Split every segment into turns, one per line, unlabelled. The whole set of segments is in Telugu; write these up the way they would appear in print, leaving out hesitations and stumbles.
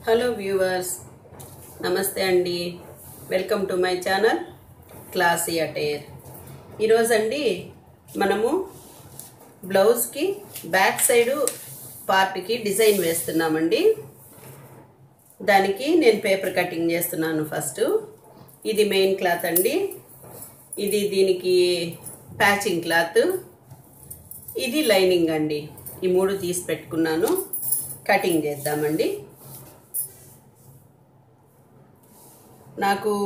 హలో వ్యూవర్స్, నమస్తే అండి. Welcome to my channel classy attire. ఈరోజు అండి మనము బ్లౌజ్కి బ్యాక్ సైడు పార్ట్కి డిజైన్ వేస్తున్నామండి. దానికి నేను పేపర్ కటింగ్ చేస్తున్నాను. ఫస్ట్ ఇది మెయిన్ క్లాత్ అండి, ఇది దీనికి ప్యాచింగ్ క్లాత్, ఇది లైనింగ్ అండి. ఈ మూడు తీసి పెట్టుకున్నాను. కటింగ్ చేద్దామండి. నాకు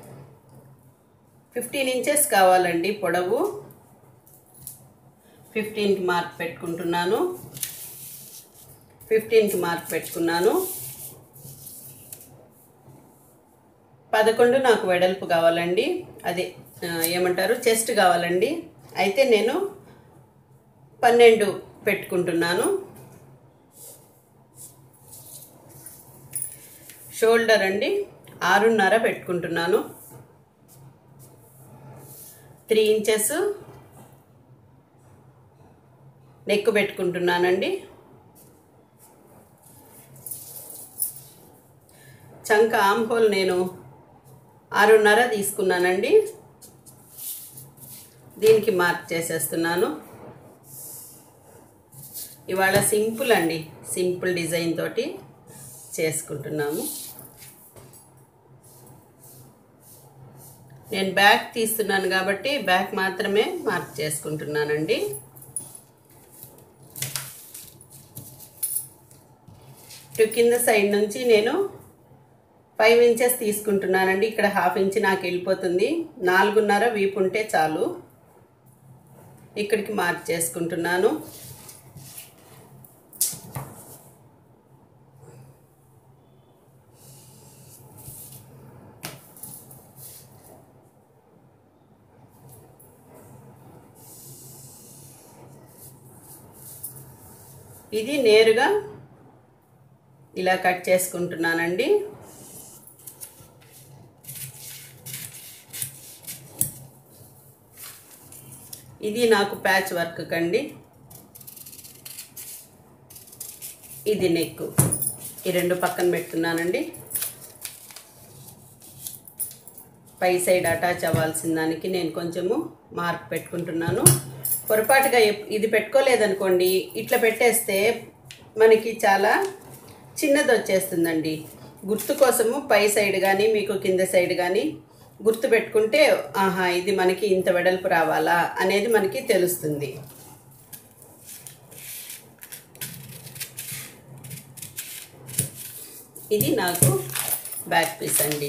15 ఇంచెస్ కావాలండి పొడవు. 15కి మార్క్ పెట్టుకుంటున్నాను. 15కి మార్క్ పెట్టుకున్నాను. 11 నాకు వెడల్పు కావాలండి. అదే ఏమంటారు, చెస్ట్ కావాలండి. అయితే నేను 12 పెట్టుకుంటున్నాను. షోల్డర్ అండి 6.5 పెట్టుకుంటున్నాను. 3 ఇంచెస్ నెక్ పెట్టుకుంటున్నానండి. చంక ఆమ్ హోల్ నేను 6.5 తీసుకున్నానండి. దీనికి మార్క్ చేసేస్తున్నాను. ఇవాళ సింపుల్ అండి, సింపుల్ డిజైన్ తోటి చేసుకుంటున్నాము. నేను బ్యాక్ తీస్తున్నాను కాబట్టి బ్యాక్ మాత్రమే మార్క్ చేసుకుంటున్నానండి. కింద సైడ్ నుంచి నేను 5 ఇంచెస్ తీసుకుంటున్నానండి. ఇక్కడ 1/2 ఇంచ్ నాకు వెళ్ళిపోతుంది. 4.5 వీపు ఉంటే చాలు. ఇక్కడికి మార్క్ చేసుకుంటున్నాను. ఇది నేరుగా ఇలా కట్ చేసుకుంటున్నానండి. ఇది నాకు ప్యాచ్ వర్క్ కండి. ఇది నెక్. ఈ రెండు పక్కన పెడుతున్నానండి. పై సైడ్ అటాచ్ అవ్వాల్సిన దానికి నేను కొంచెము మార్క్ పెట్టుకుంటున్నాను. పొరపాటుగా ఇది పెట్టుకోలేదనుకోండి, ఇట్లా పెట్టేస్తే మనకి చాలా చిన్నది వచ్చేస్తుందండి. గుర్తు కోసము పై సైడ్ కానీ మీకు కింద సైడ్ కానీ గుర్తు పెట్టుకుంటే ఆహా ఇది మనకి ఇంత వెడల్పు రావాలా అనేది మనకి తెలుస్తుంది. ఇది నాకు బ్యాక్ పీస్ అండి.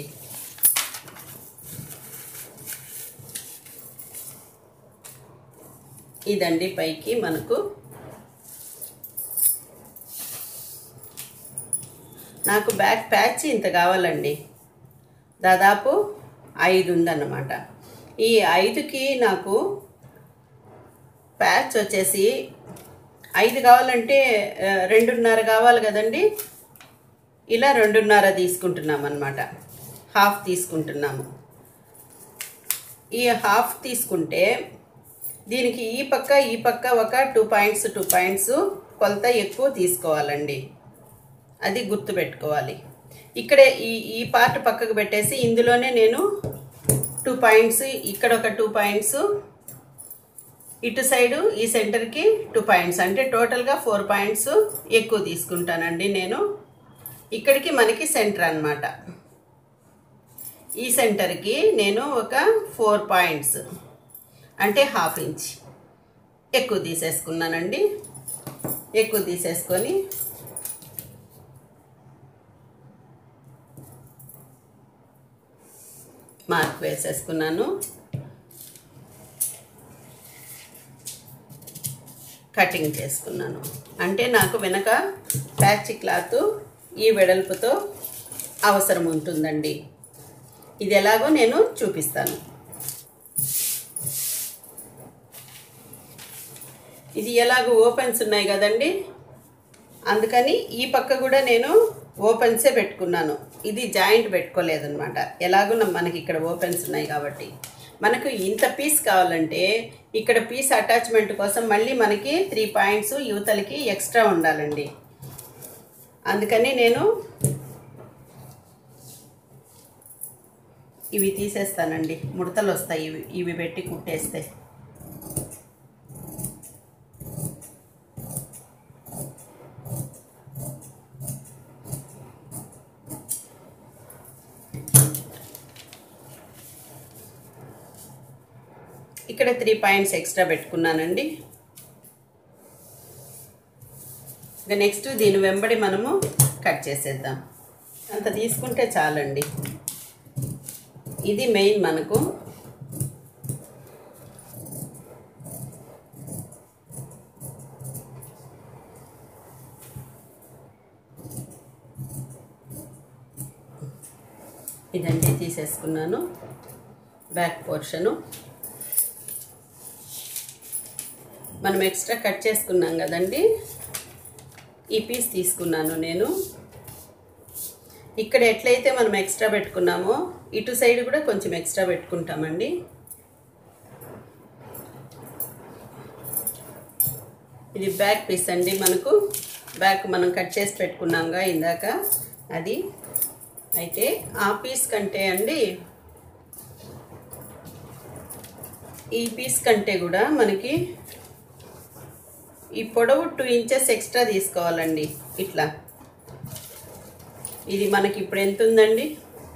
ఇదండి పైకి మనకు. నాకు బ్యాక్ ప్యాచ్ ఇంత కావాలండి. దాదాపు 5 ఉందన్నమాట. ఈ 5కి నాకు ప్యాచ్ వచ్చేసి 5 కావాలంటే 2.5 కావాలి కదండి. ఇలా 2.5 తీసుకుంటున్నాం అన్నమాట. 1/2 తీసుకుంటున్నాము. ఈ 1/2 తీసుకుంటే దీనికి ఈ పక్క ఒక 2 పాయింట్స్ కొలత ఎక్కువ తీసుకోవాలండి. అది గుర్తు పెట్టుకోవాలి. ఇక్కడే ఈ పార్ట్ పక్కకు పెట్టేసి ఇందులోనే నేను 2 పాయింట్స్, ఇక్కడ ఒక 2 పాయింట్స్, ఇటు సైడు ఈ సెంటర్కి 2 పాయింట్స్, అంటే టోటల్గా 4 పాయింట్స్ ఎక్కువ తీసుకుంటానండి నేను. ఇక్కడికి మనకి సెంటర్ అన్నమాట. ఈ సెంటర్కి నేను ఒక 4 పాయింట్స్ అంటే 1/2 ఇంచ్ ఎక్కువ తీసేసుకున్నానండి. ఎక్కువ తీసేసుకొని మార్క్ వేసేసుకున్నాను. కటింగ్ చేసుకున్నాను. అంటే నాకు వెనక ప్యాచ్ క్లాత్ ఈ వెడల్పుతో అవసరం ఉంటుందండి. ఇది ఎలాగో నేను చూపిస్తాను. ఇది ఎలాగో ఓపెన్స్ ఉన్నాయి కదండి, అందుకని ఈ పక్క కూడా నేను ఓపెన్సే పెట్టుకున్నాను. ఇది జాయింట్ పెట్టుకోలేదన్నమాట. ఎలాగో మనకి ఇక్కడ ఓపెన్స్ ఉన్నాయి కాబట్టి. మనకు ఇంత పీస్ కావాలంటే ఇక్కడ పీస్ అటాచ్మెంట్ కోసం మళ్ళీ మనకి 3 పాయింట్స్ యువతలకి ఎక్స్ట్రా ఉండాలండి. అందుకని నేను ఇవి తీసేస్తానండి, ముడతలు వస్తాయి ఇవి పెట్టి కుట్టేస్తే. ఇక్కడ 3 పాయింట్స్ ఎక్స్ట్రా పెట్టుకున్నానండి. ఇక నెక్స్ట్ దీని వెంబడి మనము కట్ చేసేద్దాం. అంత తీసుకుంటే చాలండి. ఇది మెయిన్ మనకు. ఇదండి తీసేసుకున్నాను బ్యాక్ పోర్షను. మనం ఎక్స్ట్రా కట్ చేసుకున్నాం కదండి, ఈ పీస్ తీసుకున్నాను నేను. ఇక్కడ ఎట్లయితే మనం ఎక్స్ట్రా పెట్టుకున్నామో ఇటు సైడ్ కూడా కొంచెం ఎక్స్ట్రా పెట్టుకుంటామండి. ఇది బ్యాక్ పీస్ అండి. మనకు బ్యాక్ మనం కట్ చేసి పెట్టుకున్నాంగా ఇందాక, అది. అయితే ఆ పీస్ కంటే అండి, ఈ పీస్ కంటే కూడా మనకి ఈ పొడవు 2 ఇంచెస్ ఎక్స్ట్రా తీసుకోవాలండి. ఇట్లా ఇది మనకి ఇప్పుడు ఎంత ఉందండి,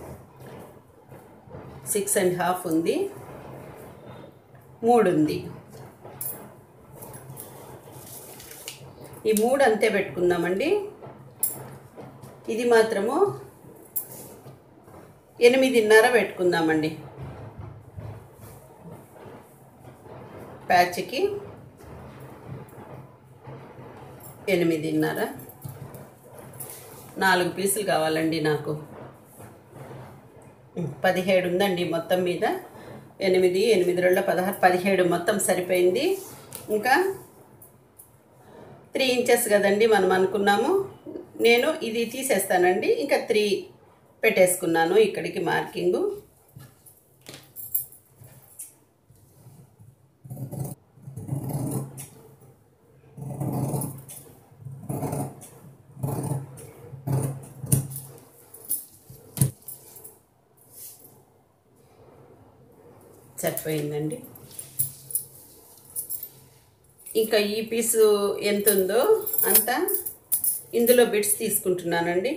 6.5 ఉంది, 3 ఉంది. ఈ 3 అంతే పెట్టుకుందామండి. ఇది మాత్రము 8.5 పెట్టుకుందామండి. ప్యాచ్కి 8.5, 4 పీసులు కావాలండి నాకు. 17 ఉందండి మొత్తం మీద. 8, 8, 2, 16, 17 మొత్తం సరిపోయింది. ఇంకా 3 ఇంచెస్ కదండి మనం అనుకున్నాము. నేను ఇది తీసేస్తానండి. ఇంకా 3 పెట్టేసుకున్నాను ఇక్కడికి మార్కింగు. సరిపోయిందండి. ఇంకా ఈ పీసు ఎంత ఉందో అంత ఇందులో బిట్స్ తీసుకుంటున్నానండి.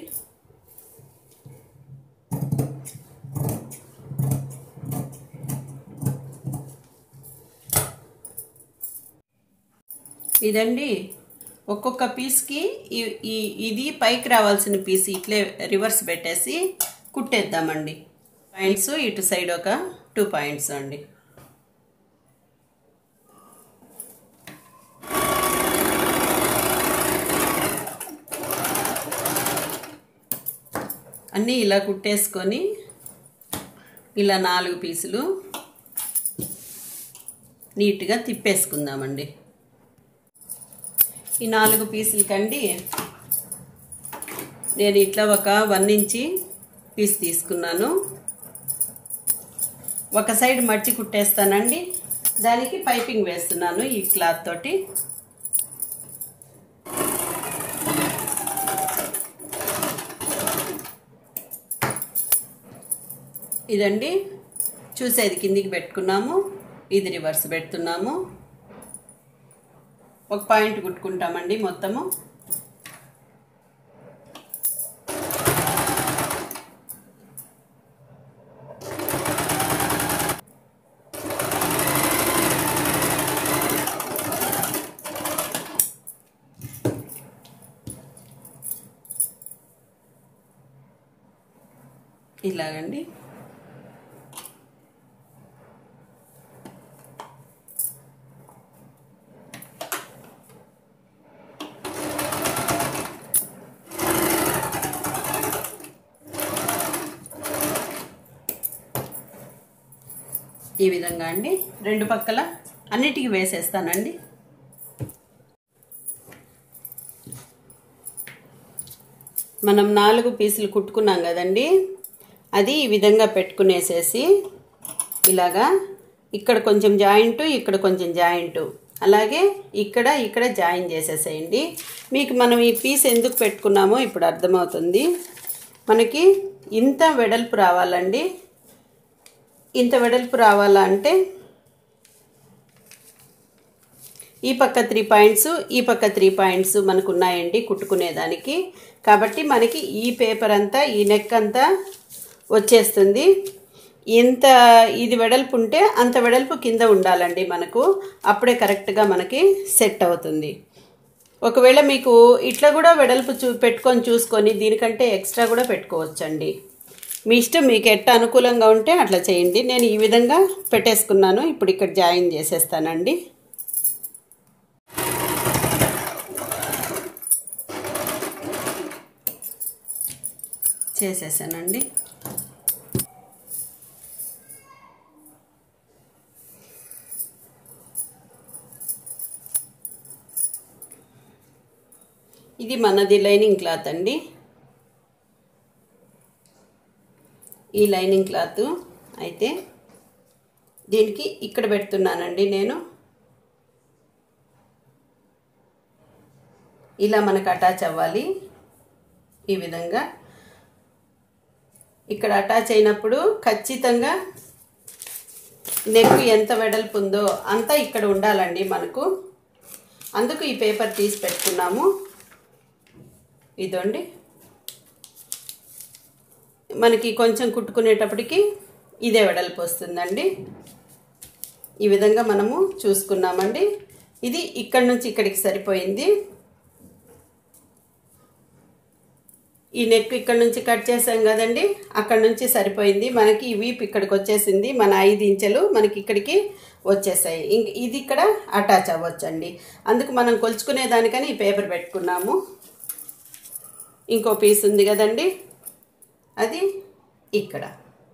ఇదండి ఒక్కొక్క పీస్కి ఇది పైకి రావాల్సిన పీస్ ఇట్లే రివర్స్ పెట్టేసి కుట్టేద్దామండి. పాయింట్స్ ఇటు సైడ్ ఒక 2 పాయింట్స్ అండి. అన్నీ ఇలా కుట్టేసుకొని ఇలా 4 పీసులు నీట్గా తిప్పేసుకుందామండి. ఈ 4 పీసులకండి నేను ఇట్లా ఒక 1 ఇంచి పీస్ తీసుకున్నాను. ఒక సైడ్ మడిచి కుట్టేస్తానండి. దానికి పైపింగ్ వేస్తున్నాను ఈ క్లాత్ తోటి. ఇదండి చూసేది కిందికి పెట్టుకున్నాము, ఇది రివర్స్ పెడుతున్నాము. ఒక పాయింట్ కుట్టుకుంటామండి మొత్తము. ఇలాగండి. ఈ విధంగా అండి 2 పక్కల అన్నిటికీ వేసేస్తానండి. మనం 4 పీసులు కుట్టుకున్నాం కదండి, అది ఈ విధంగా పెట్టుకునేసేసి ఇలాగా ఇక్కడ కొంచెం జాయింట్, ఇక్కడ కొంచెం జాయింట్, అలాగే ఇక్కడ జాయిన్ చేసేసేయండి. మీకు మనం ఈ పీస్ ఎందుకు పెట్టుకున్నామో ఇప్పుడు అర్థమవుతుంది. మనకి ఇంత వెడల్పు రావాలండి. ఇంత వెడల్పు రావాలా అంటే ఈ పక్క 3 పాయింట్స్ ఈ పక్క 3 పాయింట్స్ మనకు ఉన్నాయండి కుట్టుకునేదానికి. కాబట్టి మనకి ఈ పేపర్ అంతా ఈ నెక్ అంతా వచ్చేస్తుంది. ఎంత ఇది వెడల్పు ఉంటే అంత వెడల్పు కింద ఉండాలండి మనకు. అప్పుడే కరెక్ట్గా మనకి సెట్ అవుతుంది. ఒకవేళ మీకు ఇట్లా కూడా వెడల్పు పెట్టుకొని చూసుకొని దీనికంటే ఎక్స్ట్రా కూడా పెట్టుకోవచ్చండి. మీ ఇష్టం, మీకు ఎట్ట అనుకూలంగా ఉంటే అట్లా చేయండి. నేను ఈ విధంగా పెట్టేసుకున్నాను. ఇప్పుడు ఇక్కడ జాయిన్ చేసేస్తానండి. చేసేసానండి. ఇది మనది లైనింగ్ క్లాత్ అండి. ఈ లైనింగ్ క్లాత్ అయితే దీనికి ఇక్కడ పెడుతున్నానండి నేను. ఇలా మనకు అటాచ్ అవ్వాలి. ఈ విధంగా ఇక్కడ అటాచ్ అయినప్పుడు ఖచ్చితంగా నెక్ ఎంత వెడల్పు ఉందో అంతా ఇక్కడ ఉండాలండి మనకు. అందుకు ఈ పేపర్ తీసి పెట్టుకున్నాము. ఇదండి మనకి కొంచెం కుట్టుకునేటప్పటికి ఇదే వెడల్పు వస్తుందండి. ఈ విధంగా మనము చూసుకున్నామండి. ఇది ఇక్కడ నుంచి ఇక్కడికి సరిపోయింది. ఈ నెక్ ఇక్కడ నుంచి కట్ చేసాం కదండి, అక్కడ నుంచి సరిపోయింది. మనకి ఈ వీప్ ఇక్కడికి వచ్చేసింది. మన 5 ఇంచెలు మనకి ఇక్కడికి వచ్చేసాయి. ఇది ఇక్కడ అటాచ్ అవ్వచ్చండి. అందుకు మనం కొలుచుకునే దానికని ఈ పేపర్ పెట్టుకున్నాము. ఇంకో పీస్ ఉంది కదండి, అది ఇక్కడ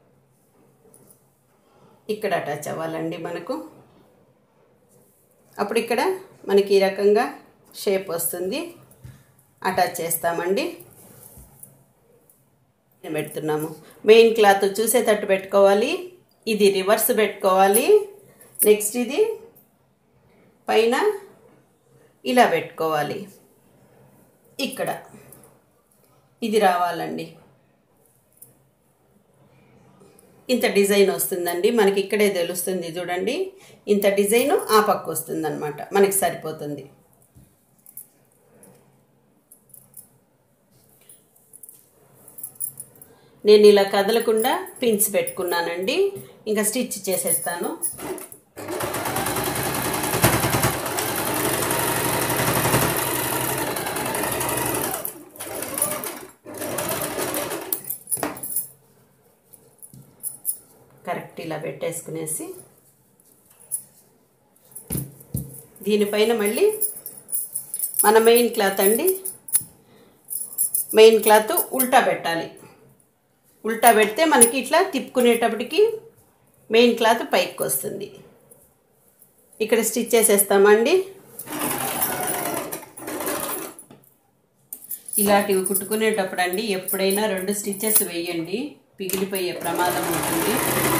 అటాచ్ అవ్వాలండి మనకు. అప్పుడు ఇక్కడ మనకి ఈ రకంగా షేప్ వస్తుంది. అటాచ్ చేస్తామండి. పెడుతున్నాము. మెయిన్ క్లాత్ చూసేటట్టు పెట్టుకోవాలి. ఇది రివర్స్ పెట్టుకోవాలి. నెక్స్ట్ ఇది పైన ఇలా పెట్టుకోవాలి. ఇక్కడ ఇది రావాలండి. ఇంత డిజైన్ వస్తుందండి మనకి. ఇక్కడే తెలుస్తుంది చూడండి. ఇంత డిజైన్ ఆ పక్క వస్తుందన్నమాట. మనకి సరిపోతుంది. నేను ఇలా కదలకుండా పిన్స్ పెట్టుకున్నానండి. ఇంకా స్టిచ్ చేసేస్తాను. కరెక్ట్ ఇలా పెట్టేసుకునేసి దీనిపైన మళ్ళీ మన మెయిన్ క్లాత్ అండి. మెయిన్ క్లాత్ ఉల్టా పెట్టాలి. ఉల్టా పెడితే మనకి ఇట్లా తిప్పుకునేటప్పటికి మెయిన్ క్లాత్ పైకి వస్తుంది. ఇక్కడ స్టిచ్ చేసేస్తామండి. ఇలాంటివి కుట్టుకునేటప్పుడు అండి ఎప్పుడైనా 2 స్టిచ్చెస్ వేయండి. పిగిలిపోయే ప్రమాదం ఉంటుంది.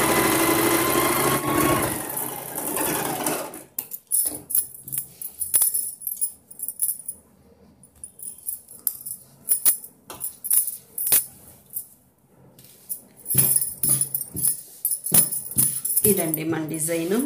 ఇదండి మన డిజైను.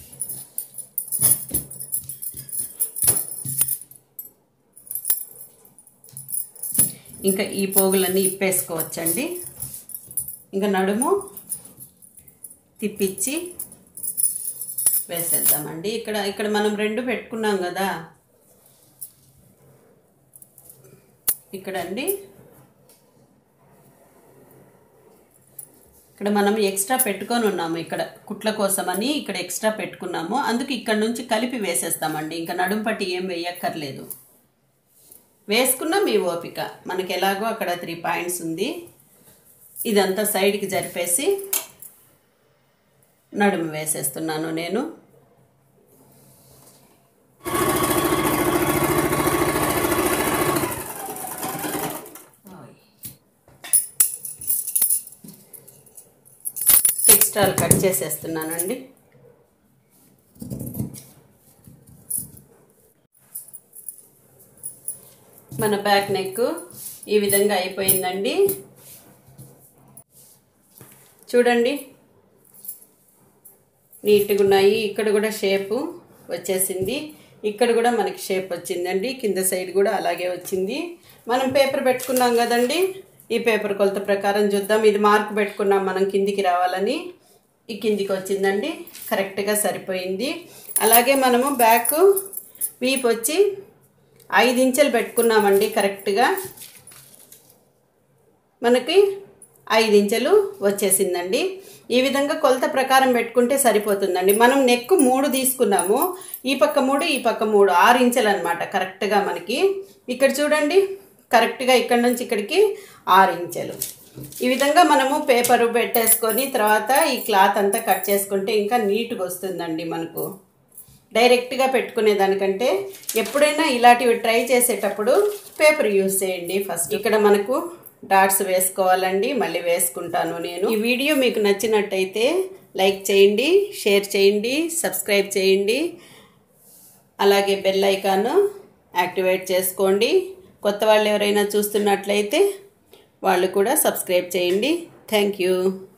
ఇంకా ఈ పోగులన్నీ ఇప్పేసుకోవచ్చండి. ఇంకా నడుము తిప్పించి వేసేద్దామండి. ఇక్కడ మనం 2 పెట్టుకున్నాం కదా. ఇక్కడండి ఇక్కడ మనం ఎక్స్ట్రా పెట్టుకొని ఉన్నాము. ఇక్కడ కుట్ల కోసమని ఇక్కడ ఎక్స్ట్రా పెట్టుకున్నాము. అందుకు ఇక్కడ నుంచి కలిపి వేసేస్తామండి. ఇంకా నడుము పట్టి ఏం వేయక్కర్లేదు. వేసుకున్నా మీ ఓపిక. మనకి ఎలాగో అక్కడ 3 పాయింట్స్ ఉంది. ఇదంతా సైడ్కి జరిపేసి నడుము వేసేస్తున్నాను నేను. ఎక్స్ట్రాలు కట్ చేసేస్తున్నానండి. మన బ్యాక్ నెక్ ఈ విధంగా అయిపోయిందండి. చూడండి నీట్గా ఉన్నాయి. ఇక్కడ కూడా షేపు వచ్చేసింది. ఇక్కడ కూడా మనకి షేప్ వచ్చిందండి. కింద సైడ్ కూడా అలాగే వచ్చింది. మనం పేపర్ పెట్టుకున్నాం కదండి, ఈ పేపర్ కొలత ప్రకారం చూద్దాం. ఇది మార్క్ పెట్టుకున్నాం మనం కిందికి రావాలని. ఈ కిందికి వచ్చిందండి, కరెక్ట్గా సరిపోయింది. అలాగే మనము బ్యాక్ వీప్ వచ్చి 5 ఇంచులు పెట్టుకున్నామండి. కరెక్ట్గా మనకి 5 ఇంచులు వచ్చేసిందండి. ఈ విధంగా కొలత ప్రకారం పెట్టుకుంటే సరిపోతుందండి. మనం నెక్ 3 తీసుకున్నాము, ఈ పక్క 3 ఈ పక్క 3, 6 ఇంచులు అనమాట కరెక్ట్గా మనకి. ఇక్కడ చూడండి, కరెక్ట్గా ఇక్కడ నుంచి ఇక్కడికి 6 ఇంచులు. ఈ విధంగా మనము పేపరు పెట్టేసుకొని తర్వాత ఈ క్లాత్ అంతా కట్ చేసుకుంటే ఇంకా నీట్గా వస్తుందండి మనకు. డైరెక్ట్గా పెట్టుకునే దానికంటే ఎప్పుడైనా ఇలాంటివి ట్రై చేసేటప్పుడు పేపర్ యూజ్ చేయండి ఫస్ట్. ఇక్కడ మనకు డాట్స్ వేసుకోవాలండి, మళ్ళీ వేసుకుంటాను నేను. ఈ వీడియో మీకు నచ్చినట్టయితే లైక్ చేయండి, షేర్ చేయండి, సబ్స్క్రైబ్ చేయండి. అలాగే బెల్ ఐకాన్ యాక్టివేట్ చేసుకోండి. కొత్త వాళ్ళు ఎవరైనా చూస్తున్నట్లయితే వాళ్ళు కూడా సబ్స్క్రైబ్ చేయండి. Thank you.